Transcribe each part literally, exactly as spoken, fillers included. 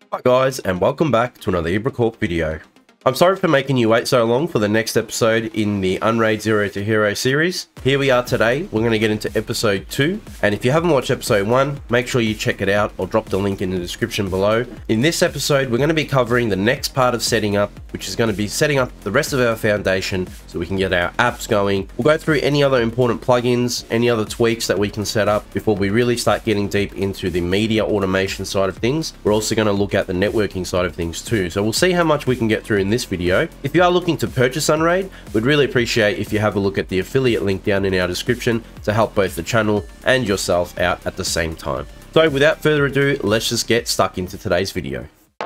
Hi guys, and welcome back to another IBRACORP video. I'm sorry for making you wait so long for the next episode in the Unraid Zero to Hero series. Here we are today. We're going to get into episode two, and if you haven't watched episode one, make sure you check it out. I'll drop the link in the description below. In this episode, we're going to be covering the next part of setting up, which is going to be setting up the rest of our foundation so we can get our apps going. We'll go through any other important plugins, any other tweaks that we can set up before we really start getting deep into the media automation side of things. We're also going to look at the networking side of things too. So we'll see how much we can get through in this video. If you are looking to purchase Unraid, we'd really appreciate if you have a look at the affiliate link down in our description to help both the channel and yourself out at the same time. So without further ado, let's just get stuck into today's video.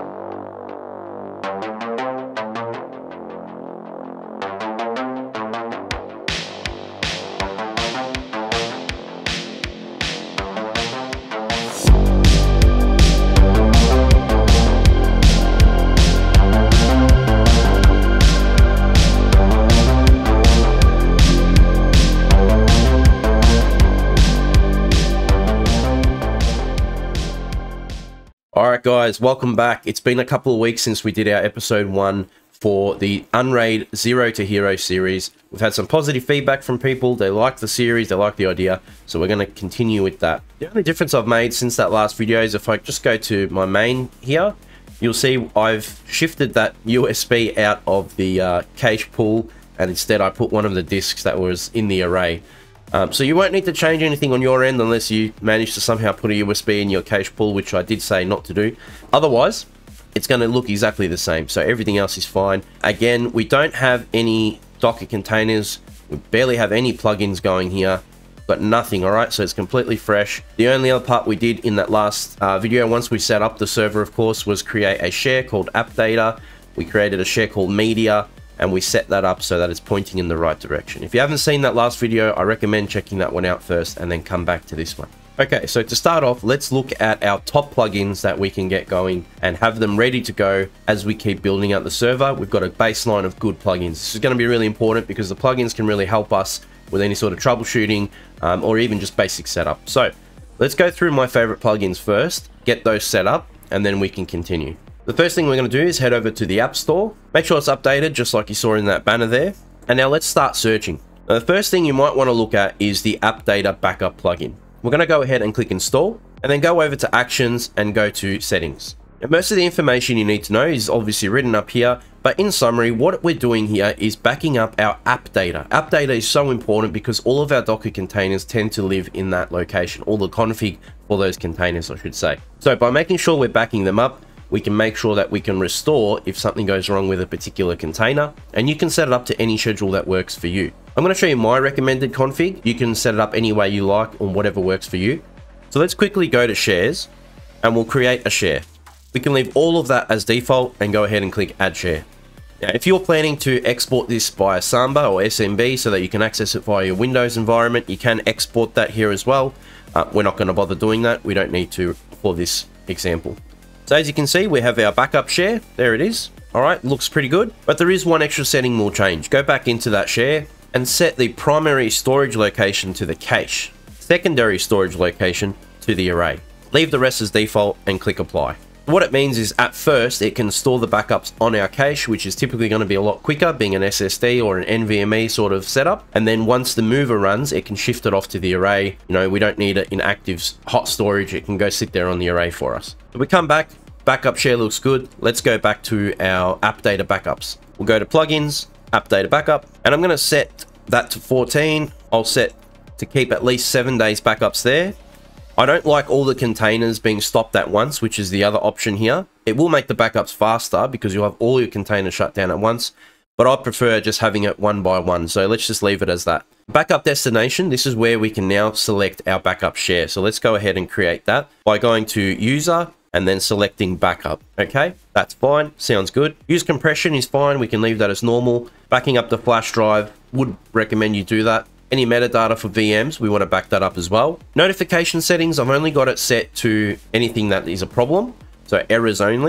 Alright guys, welcome back. It's been a couple of weeks since we did our episode one for the Unraid Zero to Hero series. We've had some positive feedback from people. They like the series, they like the idea, so we're going to continue with that. The only difference I've made since that last video is if I just go to my main here, you'll see I've shifted that U S B out of the uh, cache pool, and instead I put one of the disks that was in the array. Um, so you won't need to change anything on your end unless you manage to somehow put a U S B in your cache pool, which I did say not to do. Otherwise, it's going to look exactly the same. So everything else is fine. Again, we don't have any Docker containers. We barely have any plugins going here, but nothing. All right, so it's completely fresh. The only other part we did in that last uh, video, once we set up the server, of course, was create a share called app data. We created a share called media, and we set that up so that it's pointing in the right direction. If you haven't seen that last video, I recommend checking that one out first and then come back to this one. Okay, so to start off, let's look at our top plugins that we can get going and have them ready to go as we keep building out the server. We've got a baseline of good plugins. This is going to be really important because the plugins can really help us with any sort of troubleshooting um, or even just basic setup. So let's go through my favorite plugins first, get those set up, and then we can continue. The first thing we're going to do is head over to the App Store. Make sure it's updated, just like you saw in that banner there. And now let's start searching. Now, the first thing you might want to look at is the App Data Backup plugin. We're going to go ahead and click Install, and then go over to Actions and go to Settings. Now, most of the information you need to know is obviously written up here, but in summary, what we're doing here is backing up our app data. App data is so important because all of our Docker containers tend to live in that location, all the config for those containers, I should say. So by making sure we're backing them up, we can make sure that we can restore if something goes wrong with a particular container, and you can set it up to any schedule that works for you. I'm going to show you my recommended config. You can set it up any way you like on whatever works for you. So let's quickly go to shares and we'll create a share. We can leave all of that as default and go ahead and click add share. Now, if you're planning to export this via Samba or S M B so that you can access it via your Windows environment, you can export that here as well. Uh, we're not going to bother doing that. We don't need to for this example. So as you can see, we have our backup share. There it is. All right, looks pretty good. But there is one extra setting we'll change. Go back into that share and set the primary storage location to the cache, secondary storage location to the array. Leave the rest as default and click apply. What it means is at first, it can store the backups on our cache, which is typically going to be a lot quicker, being an S S D or an N V M E sort of setup. And then once the mover runs, it can shift it off to the array. You know, we don't need it in active hot storage. It can go sit there on the array for us. So we come back, backup share looks good. Let's go back to our app data backups. We'll go to plugins, app data backup, and I'm going to set that to fourteen. I'll set to keep at least seven days backups there. I don't like all the containers being stopped at once, which is the other option here. It will make the backups faster because you'll have all your containers shut down at once, but I prefer just having it one by one. So let's just leave it as that. Backup destination, this is where we can now select our backup share. So let's go ahead and create that by going to user and then selecting backup. Okay, that's fine, sounds good. Use compression is fine, we can leave that as normal. Backing up the flash drive, would recommend you do that. Any metadata for V Ms, we want to back that up as well. Notification settings, I've only got it set to anything that is a problem, so errors only.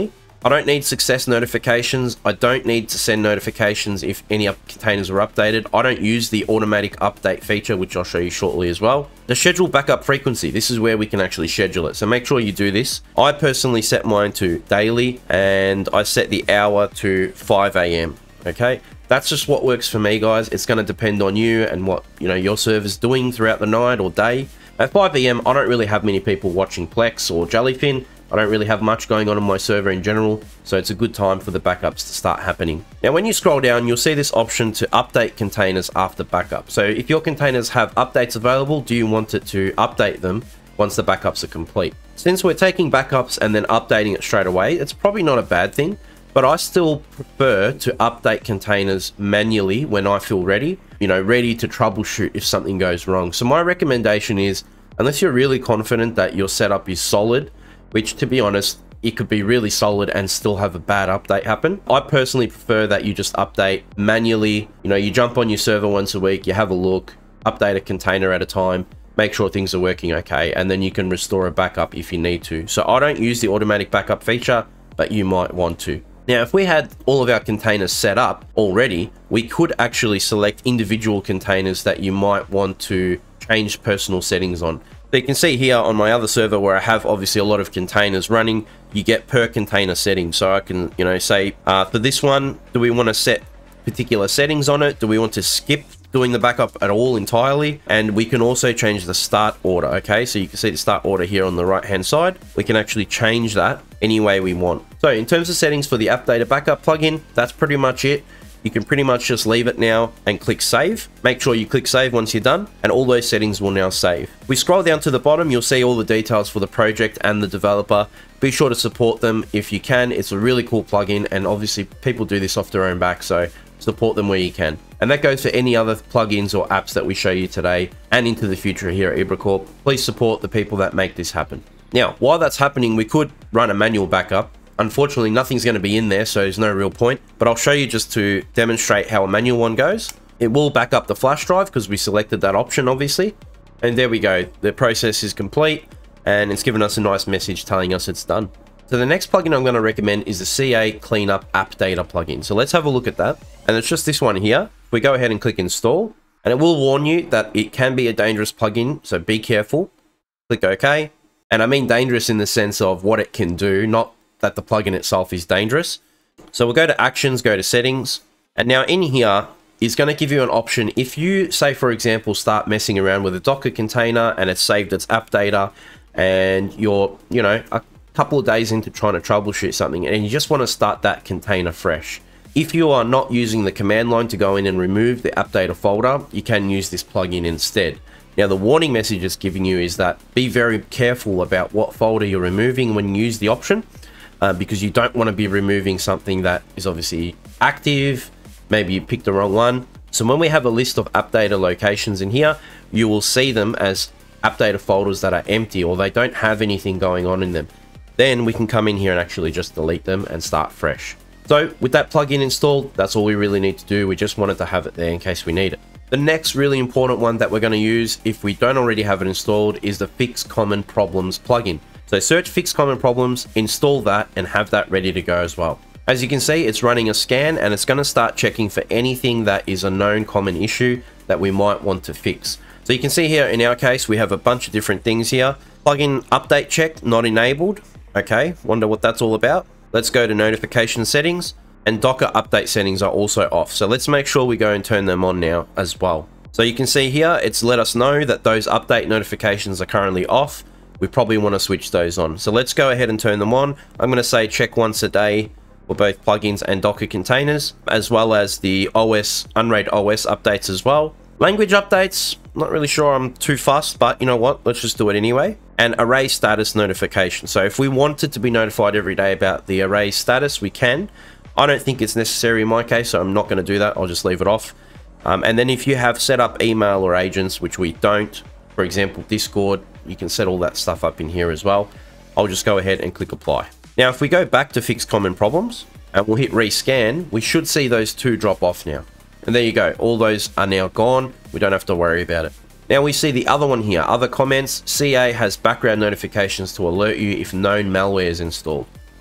I don't need success notifications. I don't need to send notifications if any up containers are updated. I don't use the automatic update feature, which I'll show you shortly as well. The schedule backup frequency, this is where we can actually schedule it. So make sure you do this. I personally set mine to daily, and I set the hour to five A M Okay, that's just what works for me, guys. It's going to depend on you and what, you know, your server's doing throughout the night or day. At five A M, I don't really have many people watching Plex or Jellyfin. I don't really have much going on in my server in general, so it's a good time for the backups to start happening. Now, when you scroll down, you'll see this option to update containers after backup. So if your containers have updates available, do you want it to update them once the backups are complete? Since we're taking backups and then updating it straight away, it's probably not a bad thing, but I still prefer to update containers manually when I feel ready, you know, ready to troubleshoot if something goes wrong. So my recommendation is, unless you're really confident that your setup is solid, which, to be honest, it could be really solid and still have a bad update happen. I personally prefer that you just update manually. You know, you jump on your server once a week, you have a look, update a container at a time, make sure things are working okay, and then you can restore a backup if you need to. So I don't use the automatic backup feature, but you might want to. Now, if we had all of our containers set up already, we could actually select individual containers that you might want to change personal settings on. So you can see here on my other server where I have obviously a lot of containers running, you get per container settings. So I can, you know, say uh, for this one, do we want to set particular settings on it? Do we want to skip doing the backup at all entirely? And we can also change the start order. Okay, so you can see the start order here on the right hand side. We can actually change that any way we want. So in terms of settings for the updated backup plugin, that's pretty much it. You can pretty much just leave it now and click save. Make sure you click save once you're done, and all those settings will now save. If we scroll down to the bottom, you'll see all the details for the project and the developer. Be sure to support them if you can. It's a really cool plugin, and obviously people do this off their own back, so support them where you can. And that goes for any other plugins or apps that we show you today and into the future here at IBRACORP. Please support the people that make this happen. Now, while that's happening, we could run a manual backup. Unfortunately, nothing's going to be in there, so there's no real point, but I'll show you just to demonstrate how a manual one goes. It will back up the flash drive because we selected that option, obviously. And there we go. The process is complete, and it's given us a nice message telling us it's done. So the next plugin I'm going to recommend is the C A Cleanup App Data plugin. So let's have a look at that. And it's just this one here. We go ahead and click install, and it will warn you that it can be a dangerous plugin, so be careful. Click OK. And I mean dangerous in the sense of what it can do, not that the plugin itself is dangerous. So we'll go to actions, go to settings, and now in here is going to give you an option. If you say, for example, start messing around with a Docker container and it's saved its app data, and you're, you know, a couple of days into trying to troubleshoot something and you just want to start that container fresh. If you are not using the command line to go in and remove the app data folder, you can use this plugin instead. Now, the warning message it's giving you is that be very careful about what folder you're removing when you use the option. Uh, because you don't want to be removing something that is obviously active. Maybe you picked the wrong one. So when we have a list of app data locations in here, you will see them as app data folders that are empty or they don't have anything going on in them. Then we can come in here and actually just delete them and start fresh. So with that plugin installed, that's all we really need to do. We just wanted to have it there in case we need it. The next really important one that we're going to use if we don't already have it installed is the Fix Common Problems plugin. So search Fix Common Problems, install that, and have that ready to go as well. As you can see, it's running a scan and it's going to start checking for anything that is a known common issue that we might want to fix. So you can see here in our case, we have a bunch of different things here. Plugin update check, not enabled. Okay, wonder what that's all about. Let's go to notification settings, and Docker update settings are also off. So let's make sure we go and turn them on now as well. So you can see here, it's let us know that those update notifications are currently off. We probably want to switch those on. So let's go ahead and turn them on. I'm going to say check once a day for both plugins and Docker containers, as well as the O S, Unraid O S updates as well. Language updates, not really sure I'm too fussed, but you know what? Let's just do it anyway. And array status notification. So if we wanted to be notified every day about the array status, we can. I don't think it's necessary in my case, so I'm not going to do that. I'll just leave it off. Um, and then if you have set up email or agents, which we don't, for example, Discord, you can set all that stuff up in here as well. I'll just go ahead and click apply. Now, if we go back to Fix Common Problems and we'll hit rescan, we should see those two drop off now. And there you go. All those are now gone. We don't have to worry about it. Now we see the other one here, other comments. C A has background notifications to alert you if known malware is installed.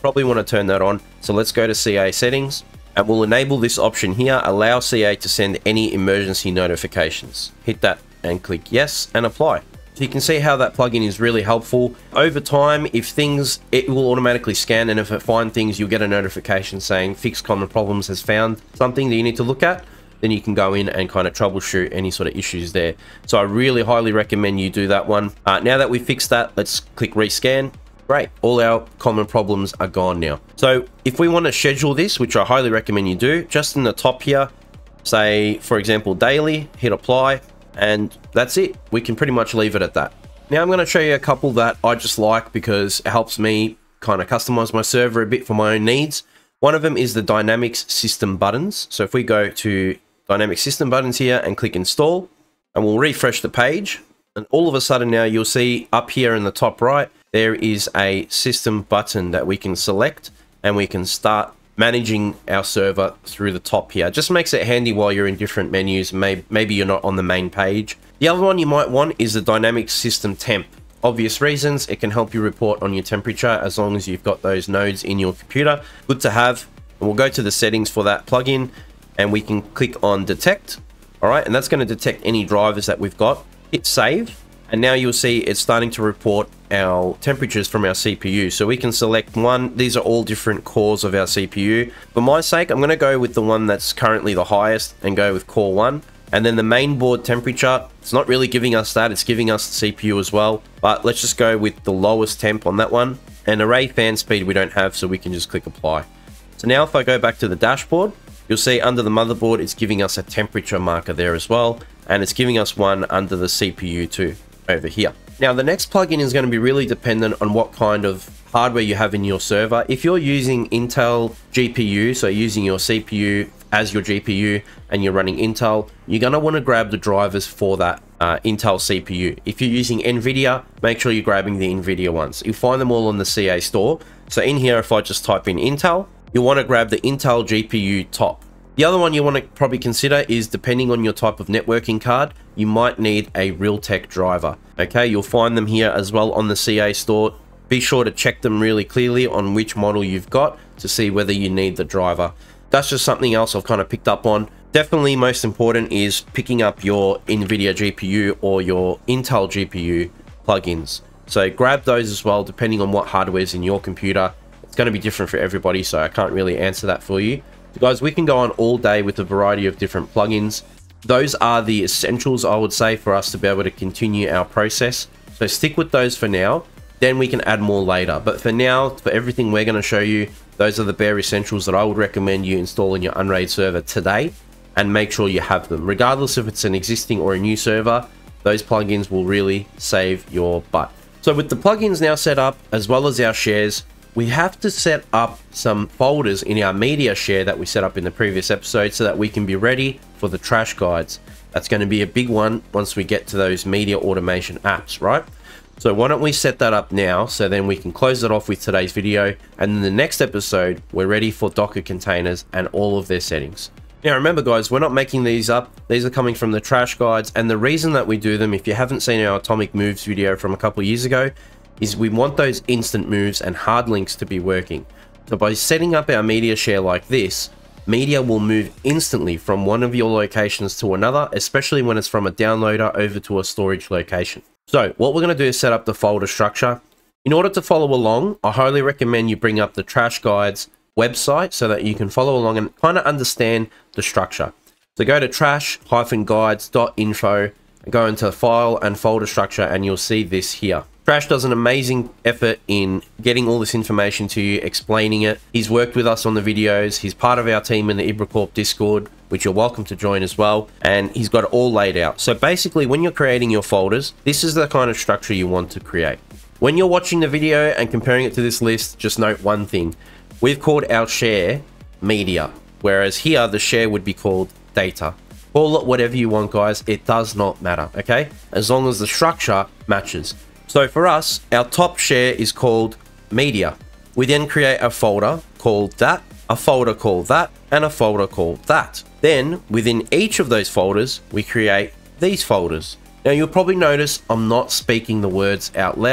Probably want to turn that on. So let's go to C A settings and we'll enable this option here, allow C A to send any emergency notifications. Hit that and click yes and apply. So you can see how that plugin is really helpful. Over time, if things, it will automatically scan, and if it finds things, you'll get a notification saying Fix Common Problems has found something that you need to look at. Then you can go in and kind of troubleshoot any sort of issues there. So I really highly recommend you do that one. Uh, now that we fixed that, let's click rescan. Great, all our common problems are gone now. So if we want to schedule this, which I highly recommend you do, just in the top here, say, for example, daily, hit apply, and that's it. We can pretty much leave it at that. Now I'm going to show you a couple that I just like because it helps me kind of customize my server a bit for my own needs. One of them is the Dynamics System buttons. So if we go to Dynamic System buttons here and click install, and we'll refresh the page, and all of a sudden now you'll see up here in the top right, there is a system button that we can select and we can start managing our server through the top here. Just makes it handy while you're in different menus. Maybe, maybe you're not on the main page. The other one you might want is the Dynamic System Temp. Obvious reasons, it can help you report on your temperature as long as you've got those nodes in your computer. Good to have. And we'll go to the settings for that plugin and we can click on detect. All right, and that's going to detect any drivers that we've got. Hit save. And now you'll see it's starting to report our temperatures from our C P U. So we can select one. These are all different cores of our C P U. For my sake, I'm going to go with the one that's currently the highest and go with core one. And then the main board temperature, it's not really giving us that. It's giving us the C P U as well. But let's just go with the lowest temp on that one. And array fan speed we don't have, so we can just click apply. So now if I go back to the dashboard, you'll see under the motherboard, it's giving us a temperature marker there as well. And it's giving us one under the C P U too, over here. Now the next plugin is going to be really dependent on what kind of hardware you have in your server. If you're using Intel G P U, so using your C P U as your G P U and you're running Intel, you're going to want to grab the drivers for that uh, Intel C P U. If you're using NVIDIA, make sure you're grabbing the NVIDIA ones. You'll find them all on the C A store. So in here, if I just type in Intel, you'll want to grab the Intel G P U top. The other one you want to probably consider is, depending on your type of networking card, you might need a Realtek driver. Okay, you'll find them here as well on the C A store. Be sure to check them really clearly on which model you've got to see whether you need the driver. That's just something else I've kind of picked up on. Definitely most important is picking up your NVIDIA G P U or your Intel G P U plugins. So grab those as well, depending on what hardware is in your computer. It's going to be different for everybody, so I can't really answer that for you. So guys, we can go on all day with a variety of different plugins. Those are the essentials, I would say, for us to be able to continue our process. So stick with those for now, then we can add more later. But for now, for everything we're going to show you, those are the bare essentials that I would recommend you install in your Unraid server today, and make sure you have them. Regardless if it's an existing or a new server, those plugins will really save your butt. So with the plugins now set up, as well as our shares, we have to set up some folders in our media share that we set up in the previous episode so that we can be ready for the TRaSH guides. That's going to be a big one once we get to those media automation apps, right? So why don't we set that up now, so then we can close it off with today's video, and in the next episode, we're ready for Docker containers and all of their settings. Now remember guys, we're not making these up. These are coming from the TRaSH guides, and the reason that we do them, if you haven't seen our Atomic Moves video from a couple of years ago, is we want those instant moves and hard links to be working. So by setting up our media share like this, media will move instantly from one of your locations to another, especially when it's from a downloader over to a storage location. So what we're going to do is set up the folder structure. In order to follow along, I highly recommend you bring up the TRaSH guides website so that you can follow along and kind of understand the structure. So go to trash dash guides dot info and go into file and folder structure, and you'll see this here. TRaSH does an amazing effort in getting all this information to you, explaining it. He's worked with us on the videos. He's part of our team in the IBRACORP Discord, which you're welcome to join as well. And he's got it all laid out. So basically, when you're creating your folders, this is the kind of structure you want to create. When you're watching the video and comparing it to this list, just note one thing. We've called our share media, whereas here the share would be called data. Call it whatever you want, guys. It does not matter, okay? As long as the structure matches. So for us, our top share is called media. We then create a folder called that, a folder called that, and a folder called that. Then within each of those folders, we create these folders. Now you'll probably notice I'm not speaking the words out loud.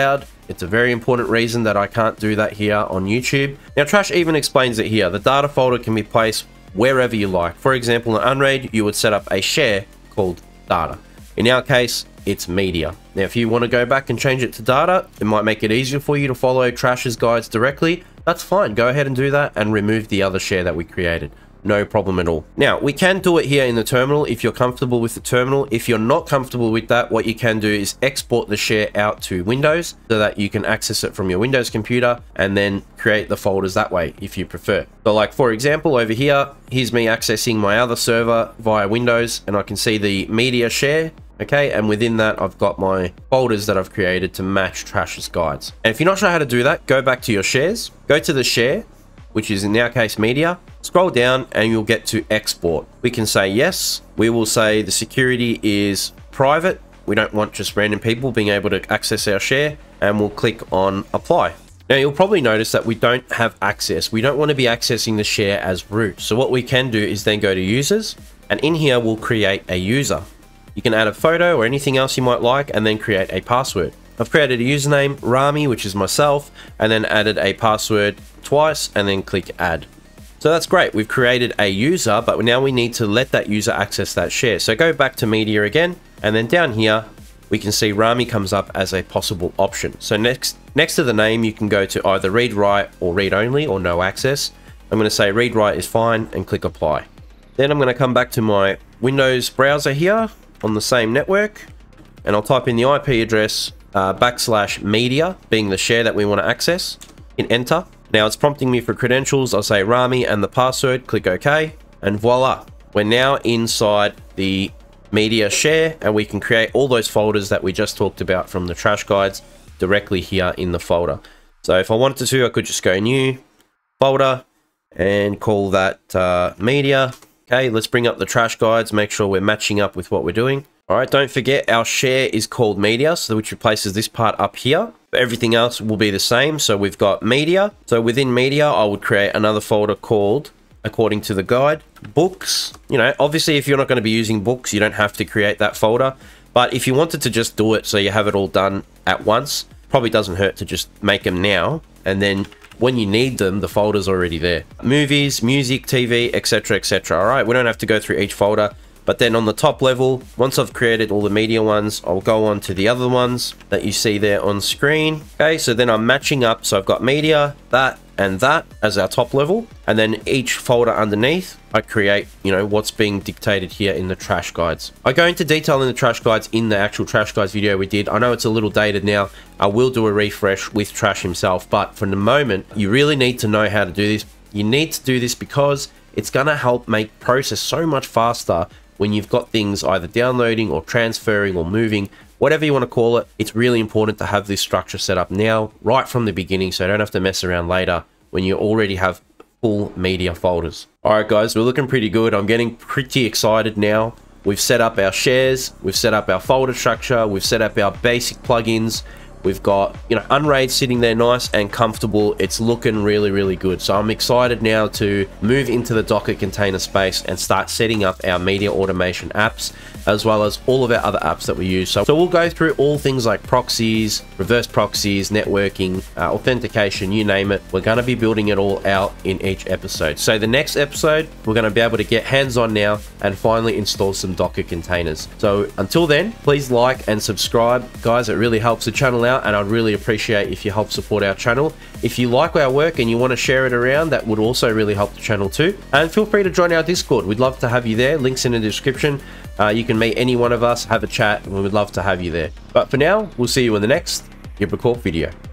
It's a very important reason that I can't do that here on YouTube. Now, TRaSH even explains it here. The data folder can be placed wherever you like. For example, in Unraid, you would set up a share called data. In our case, it's media. Now, if you want to go back and change it to data, it might make it easier for you to follow TRaSH's guides directly. That's fine. Go ahead and do that and remove the other share that we created. No problem at all. Now, we can do it here in the terminal if you're comfortable with the terminal. If you're not comfortable with that, what you can do is export the share out to Windows so that you can access it from your Windows computer and then create the folders that way if you prefer. So like, for example, over here, here's me accessing my other server via Windows, and I can see the media share. Okay, and within that, I've got my folders that I've created to match TRaSH's guides. And if you're not sure how to do that, go back to your shares, go to the share, which is in our case media, scroll down and you'll get to export. We can say yes, we will say the security is private. We don't want just random people being able to access our share, and we'll click on apply. Now, you'll probably notice that we don't have access. We don't want to be accessing the share as root. So what we can do is then go to users, and in here we'll create a user. You can add a photo or anything else you might like and then create a password. I've created a username, Rami, which is myself, and then added a password twice and then click add. So that's great. We've created a user, but now we need to let that user access that share. So go back to media again, and then down here, we can see Rami comes up as a possible option. So next, next to the name, you can go to either read write or read only or no access. I'm going to say read write is fine and click apply. Then I'm going to come back to my Windows browser here on the same network, and I'll type in the I P address uh, backslash media, being the share that we want to access, hit enter. Now it's prompting me for credentials. I'll say Rami and the password, click OK, and voila, we're now inside the media share, and we can create all those folders that we just talked about from the TRaSH guides directly here in the folder. So if I wanted to, I could just go new folder and call that uh, media. Okay, let's bring up the TRaSH guides, make sure we're matching up with what we're doing. All right, don't forget our share is called media, so which replaces this part up here. Everything else will be the same. So we've got media. So within media, I would create another folder called, according to the guide, books. You know, obviously, if you're not going to be using books, you don't have to create that folder. But if you wanted to just do it so you have it all done at once, probably doesn't hurt to just make them now, and then when you need them, the folder's already there. Movies, music, T V, et cetera, et cetera. All right, we don't have to go through each folder. But then on the top level, once I've created all the media ones, I'll go on to the other ones that you see there on screen. Okay, so then I'm matching up. So I've got media, that, and that as our top level. And then each folder underneath, I create, you know, what's being dictated here in the TRaSH guides. I go into detail in the TRaSH guides in the actual TRaSH guides video we did. I know it's a little dated now. I will do a refresh with TRaSH himself, but for the moment, you really need to know how to do this. You need to do this because it's going to help make process so much faster when you've got things either downloading or transferring or moving, whatever you want to call it. It's really important to have this structure set up now, right from the beginning, so you don't have to mess around later when you already have full media folders. All right, guys, we're looking pretty good. I'm getting pretty excited now. We've set up our shares, we've set up our folder structure, we've set up our basic plugins. We've got, you know, Unraid sitting there nice and comfortable. It's looking really, really good. So I'm excited now to move into the Docker container space and start setting up our media automation apps, as well as all of our other apps that we use. So, so we'll go through all things like proxies, reverse proxies, networking, uh, authentication, you name it. We're going to be building it all out in each episode. So the next episode, we're going to be able to get hands-on now and finally install some Docker containers. So until then, please like and subscribe. Guys, it really helps the channel out, and I'd really appreciate if you help support our channel. If you like our work and you want to share it around, that would also really help the channel too. And feel free to join our Discord. We'd love to have you there. Links in the description. Uh, you can meet any one of us, have a chat, and we would love to have you there. But for now, we'll see you in the next IBRACORP video.